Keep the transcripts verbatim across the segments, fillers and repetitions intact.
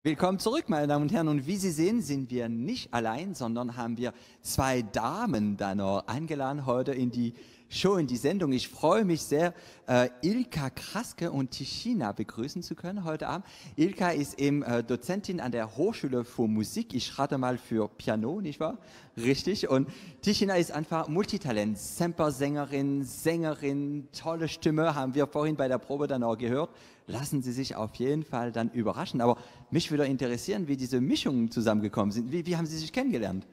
Willkommen zurück, meine Damen und Herren. Und wie Sie sehen, sind wir nicht allein, sondern haben wir zwei Damen da noch eingeladen heute in die Show, in die Sendung. Ich freue mich sehr, äh, Ilka Kraske und Tichina begrüßen zu können heute Abend. Ilka ist eben äh, Dozentin an der Hochschule für Musik. Ich rate mal für Piano, nicht wahr? Richtig. Und Tichina ist einfach Multitalent, Semper-Sängerin, Sängerin, tolle Stimme, haben wir vorhin bei der Probe dann auch gehört. Lassen Sie sich auf jeden Fall dann überraschen. Aber mich würde interessieren, wie diese Mischungen zusammengekommen sind. Wie, wie haben Sie sich kennengelernt?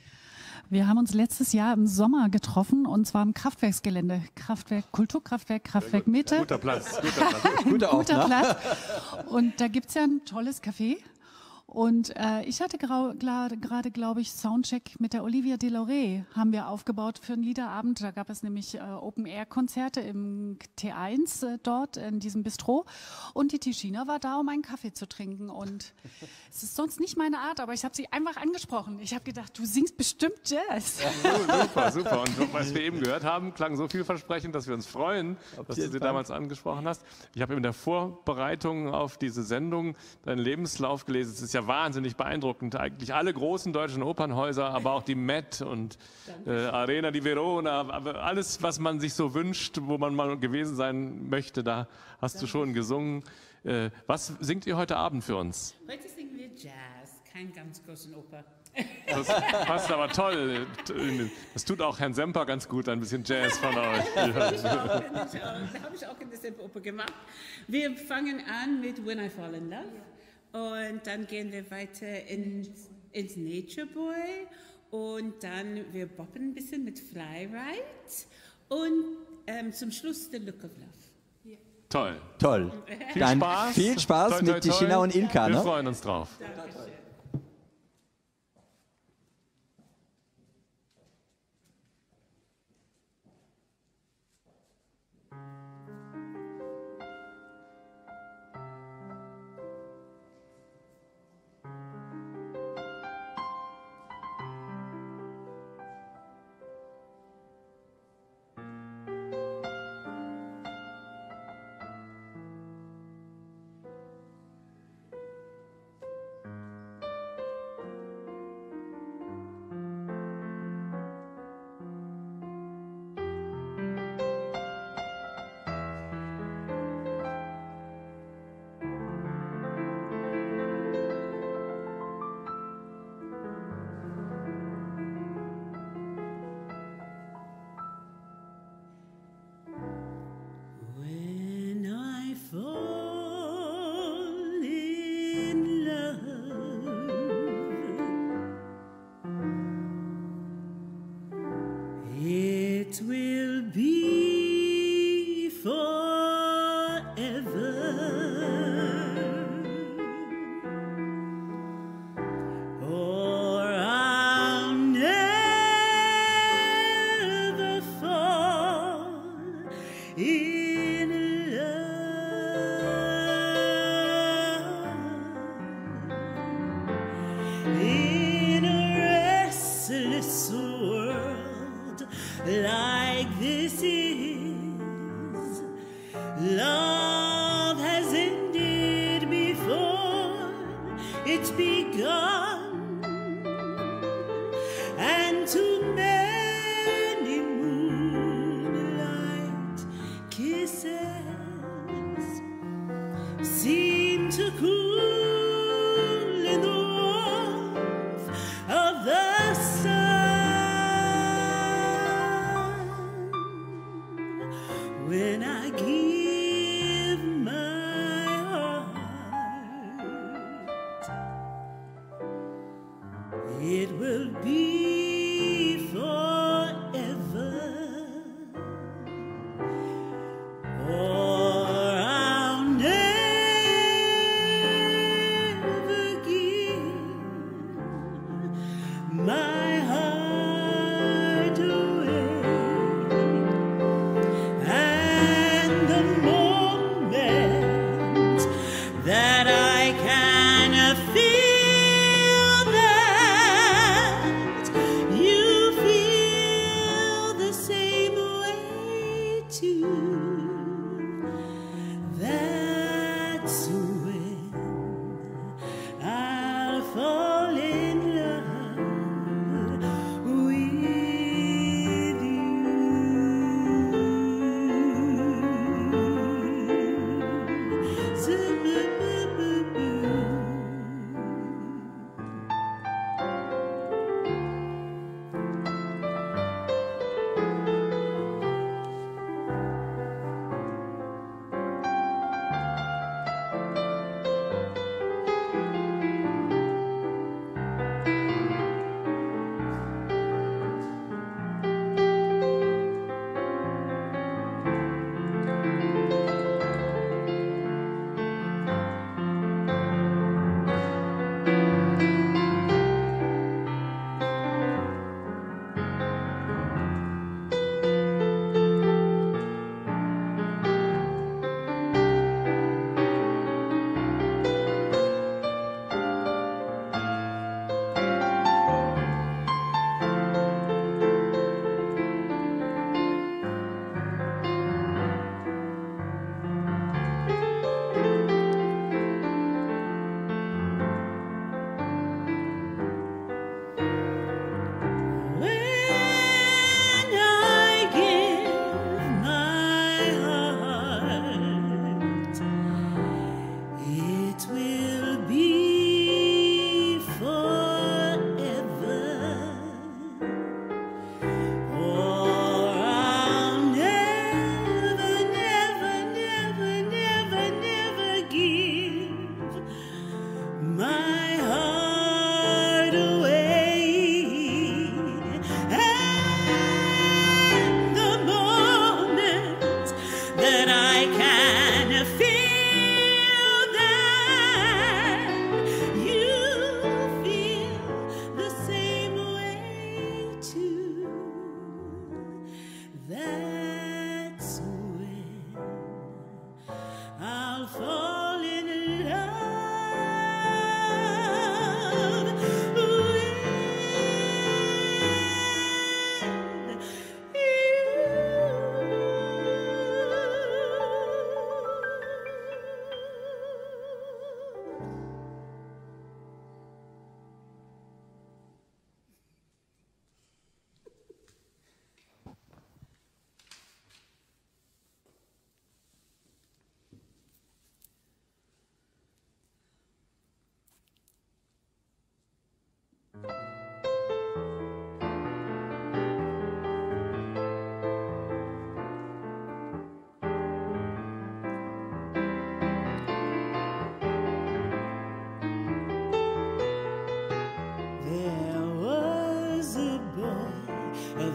Wir haben uns letztes Jahr im Sommer getroffen und zwar im Kraftwerksgelände. Kraftwerk, Kulturkraftwerk, Kraftwerk Mitte. Guter Platz. Guter Platz. Guter, guter Platz. Und da gibt es ja ein tolles Café. Und äh, ich hatte gerade, glaube ich, Soundcheck mit der Olivia Deloré haben wir aufgebaut für einen Liederabend. Da gab es nämlich äh, Open-Air-Konzerte im T eins äh, dort in diesem Bistro. Und die Tichina war da, um einen Kaffee zu trinken. Und es ist sonst nicht meine Art, aber ich habe sie einfach angesprochen. Ich habe gedacht, du singst bestimmt Jazz. Ja, super, super. Und was wir eben gehört haben, klang so vielversprechend, dass wir uns freuen, auf dass du sie Fall. damals angesprochen hast. Ich habe in der Vorbereitung auf diese Sendung deinen Lebenslauf gelesen. Es ist ja wahnsinnig beeindruckend. Eigentlich alle großen deutschen Opernhäuser, aber auch die Met und äh, Arena di Verona, aber alles, was man sich so wünscht, wo man mal gewesen sein möchte, da hast Danke. du schon gesungen. Äh, was singt ihr heute Abend für uns? Heute singen wir Jazz, kein ganz großen Oper. Das passt aber toll. Das tut auch Herrn Semper ganz gut, ein bisschen Jazz von euch. Ja. Das habe ich auch in der Semperoper gemacht. Wir fangen an mit When I Fall in Love. Und dann gehen wir weiter in, ins Nature Boy und dann wir boppen ein bisschen mit Fly Right und ähm, zum Schluss The Look of Love. Toll. Toll. Viel dann Spaß. Viel Spaß toi, toi, mit Tichina und Ilka. Wir Ne? freuen uns drauf. Dankeschön. That I can feel that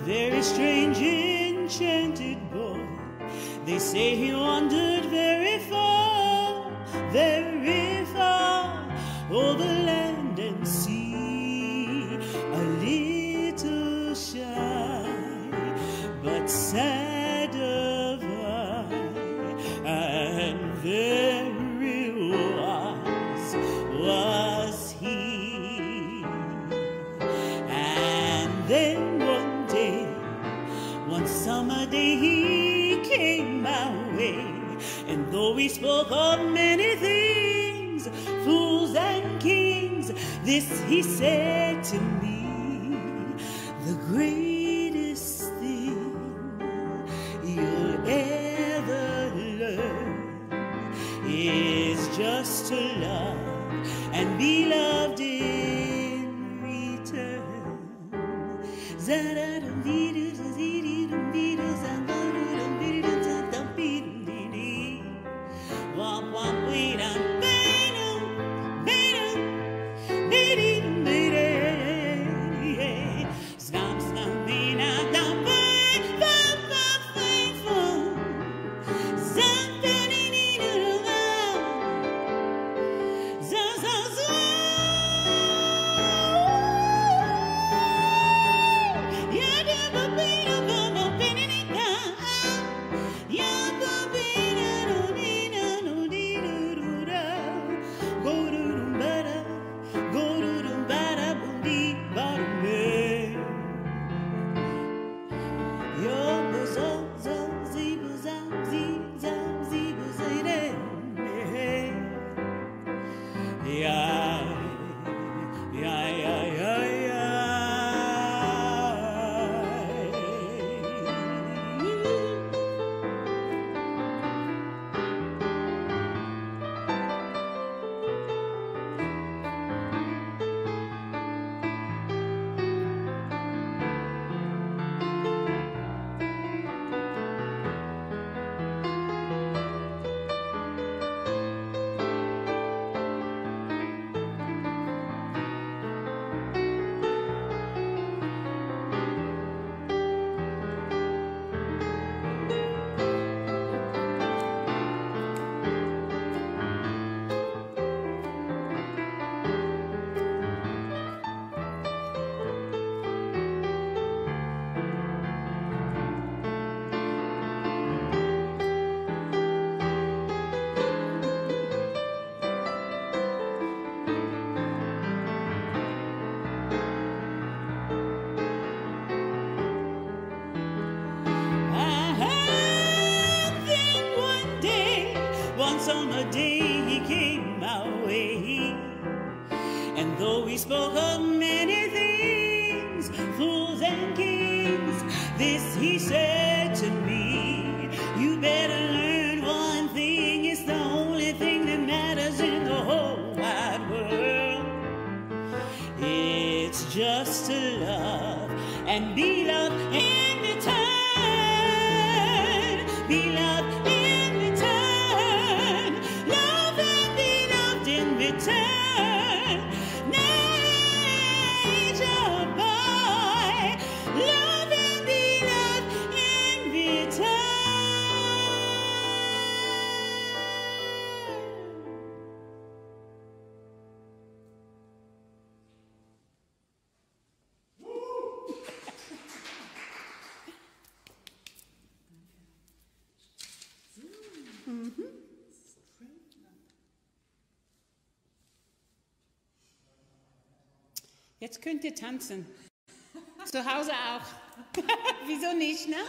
very strange enchanted boy. They say he wandered very far, very far, over land and sea, a little shy, but sad of eye, and very wise was he. And then one day, one summer day, he came my way, and though we spoke of many things, fools and kings, this he said to me: the greatest thing you'll ever learn is just to love and be loved in return. Summer day he came my way, and though we spoke of many things, fools and kings, this he said to me: you better learn one thing, it's the only thing that matters in the whole wide world. It's just to love and be loved in return, be loved in return, nature boy, love and be loved in return. Mm-hmm. Jetzt könnt ihr tanzen. Zu Hause auch. Wieso nicht, ne?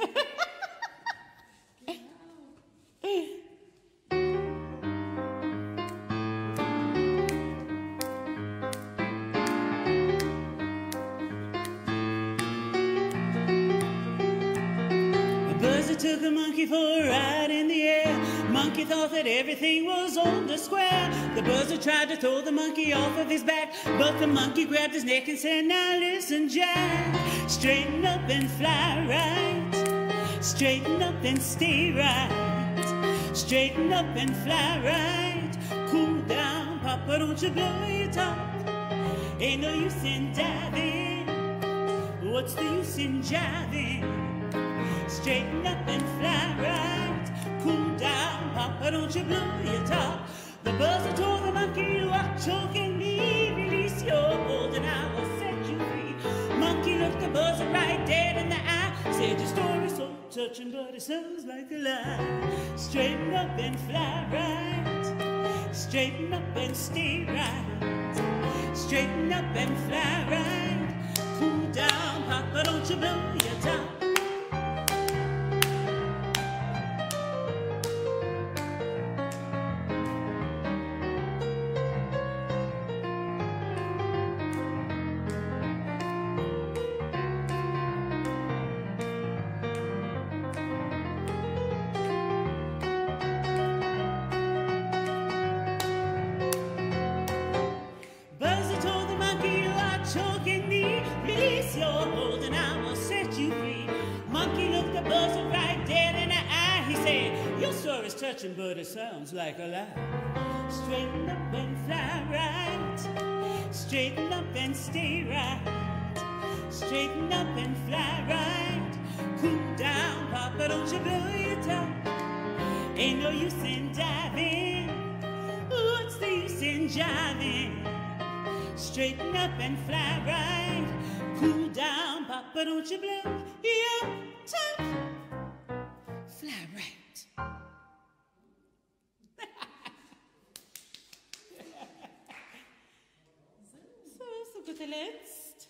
A buzzard took a monkey for a ride in the air. Monkey thought that everything was on the square. The buzzard tried to throw the monkey off of his back, but the monkey grabbed his neck and said, now listen, Jack, straighten up and fly right, straighten up and stay right, straighten up and fly right, cool down, Papa, don't you blow your top, ain't no use in diving What's the use in jiving? Straighten up and fly right. Cool down, Papa, don't you blow your top. The buzzer told the monkey, you are choking me. Release your hold and I will set you free. Monkey looked the buzzer right dead in the eye. Said your story's so touching, but it sounds like a lie. Straighten up and fly right. Straighten up and stay right. Straighten up and fly right. Cool down, Papa, don't you blow your top. But it sounds like a lie. Straighten up and fly right. Straighten up and stay right. Straighten up and fly right. Cool down, Papa, don't you blow your top. Ain't no use in diving. What's the use in jiving? Straighten up and fly right. Cool down, Papa, don't you blow your top. Fly right. Guter Letzt.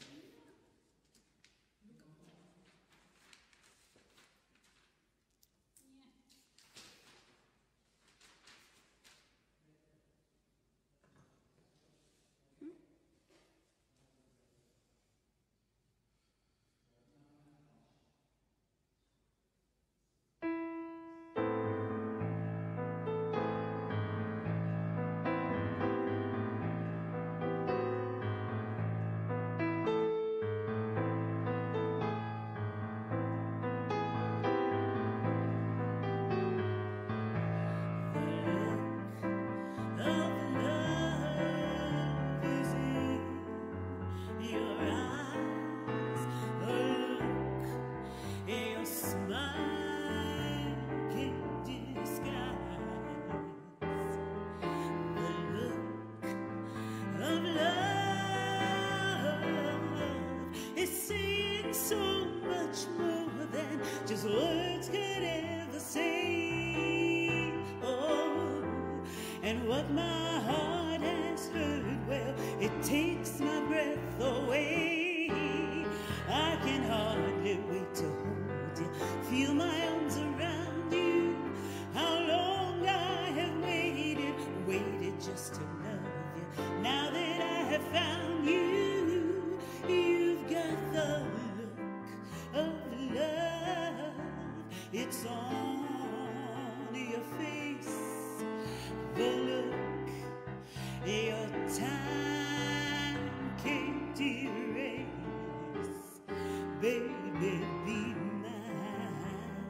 Words could ever say. Oh, and what my heart has heard, well, it takes my breath away. I can hardly wait to hold you, feel my arms around you. How long I have waited, waited just to love you. Now that I have found you, you've got the look of love. It's on your face, the look your time can't erase. Baby, be mine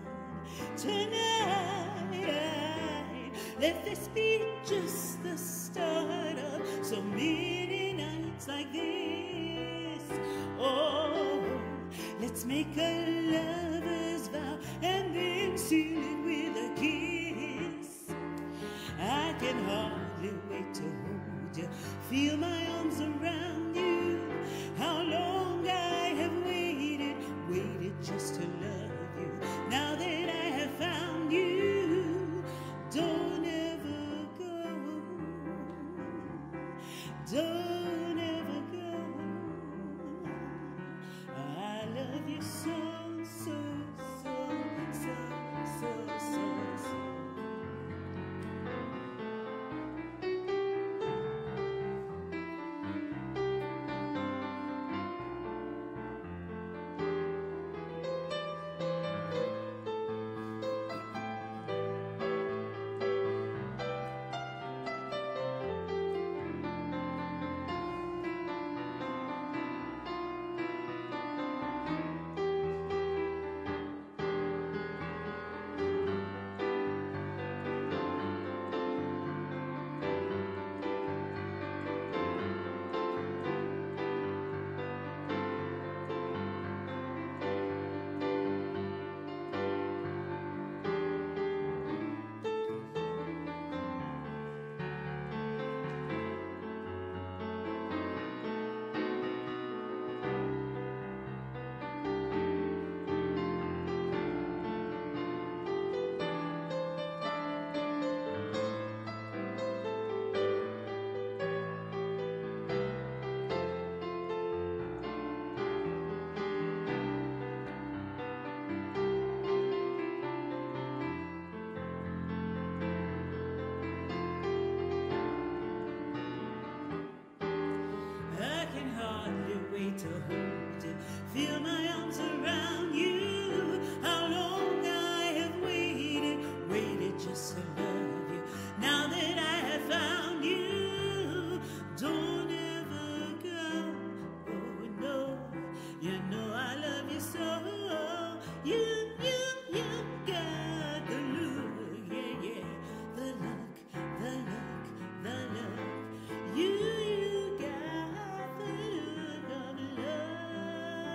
tonight. Let this be just the start of so many nights like this. Oh, let's make a lover's vow and then seal it with a kiss. I can hardly wait to hold you, feel my arms around you. How long I have waited, waited just to love you. Now that I have found you, don't ever go, don't ever go. I love you so, so, so, so, so, so, so. wait to hold you, feel my arms around you. How long I have waited, waited just to love you. Now that I have found you, don't ever go. Oh no, you know I love you so. You, you, you got the look, yeah, yeah. The luck, the luck, the luck. You, you got the look of love.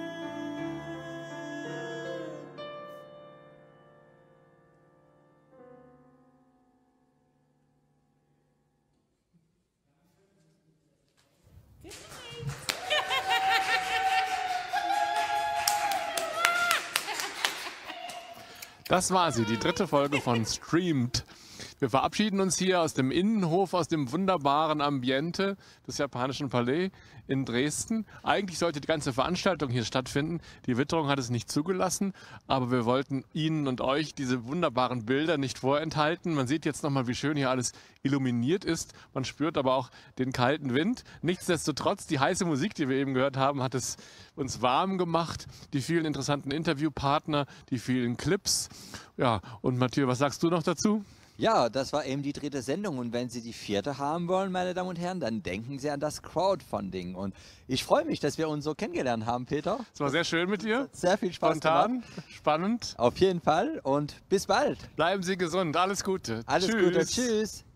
Das war sie, die dritte Folge von Streamed. Wir verabschieden uns hier aus dem Innenhof, aus dem wunderbaren Ambiente des Japanischen Palais in Dresden. Eigentlich sollte die ganze Veranstaltung hier stattfinden. Die Witterung hat es nicht zugelassen, aber wir wollten Ihnen und euch diese wunderbaren Bilder nicht vorenthalten. Man sieht jetzt nochmal, wie schön hier alles illuminiert ist. Man spürt aber auch den kalten Wind. Nichtsdestotrotz, die heiße Musik, die wir eben gehört haben, hat es uns warm gemacht. Die vielen interessanten Interviewpartner, die vielen Clips. Ja, und Mathieu, was sagst du noch dazu? Ja, das war eben die dritte Sendung und wenn Sie die vierte haben wollen, meine Damen und Herren, dann denken Sie an das Crowdfunding. Und ich freue mich, dass wir uns so kennengelernt haben, Peter. Es war sehr schön mit dir. Sehr viel Spaß Spontan, gemacht. Spannend. Auf jeden Fall und bis bald. Bleiben Sie gesund. Alles Gute. Alles Tschüss. Gute. Tschüss.